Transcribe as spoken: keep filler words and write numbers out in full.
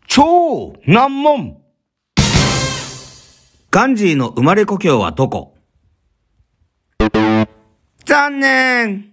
超難問。ガンジーの生まれ故郷はどこ？残念。